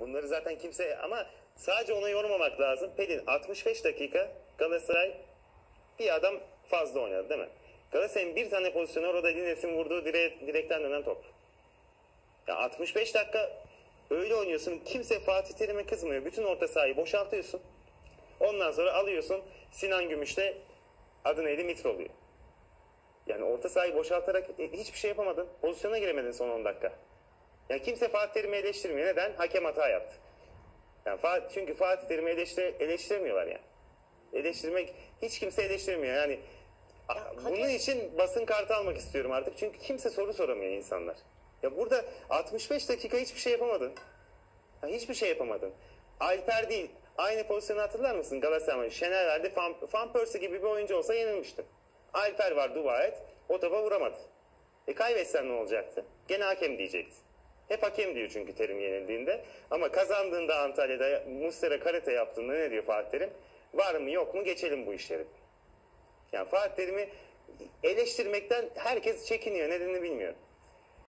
bunları zaten kimse, ama sadece ona yormamak lazım. Pelin 65 dakika Galatasaray bir adam fazla oynadı değil mi? Galatasaray'ın bir tane pozisyonu orada Lines'in vurduğu direkten dönen top. Ya 65 dakika öyle oynuyorsun. Kimse Fatih Terim'e kızmıyor. Bütün orta sahayı boşaltıyorsun. Ondan sonra alıyorsun Sinan Gümüş'te adı neydi? Mitroğlu'yu. Yani orta sahayı boşaltarak hiçbir şey yapamadın. Pozisyona giremedin son 10 dakika. Yani kimse Fatih Terim'i eleştirmiyor. Neden? Hakem hata yaptı. Yani çünkü Fatih Terim'i eleştiremiyorlar yani. Eleştirmek, hiç kimse eleştirmiyor. Yani bunun için basın kartı almak istiyorum artık. Çünkü kimse soru soramıyor insanlar. Ya burada 65 dakika hiçbir şey yapamadın. Ha, hiçbir şey yapamadın. Alper değil. Aynı pozisyonu hatırlar mısın? Galatasaray Şener verdi. Van Persie gibi bir oyuncu olsa yenilmişti. Alper var, dua et. O topa vuramadı. Kaybetsen ne olacaktı? Gene hakem diyecekti. Hep hakem diyor çünkü Terim yenildiğinde. Ama kazandığında Antalya'da Muslera karate yaptığında ne diyor Fatih Terim? Var mı yok mu geçelim bu işleri. Yani Fatih Terim'i eleştirmekten herkes çekiniyor. Nedenini bilmiyorum.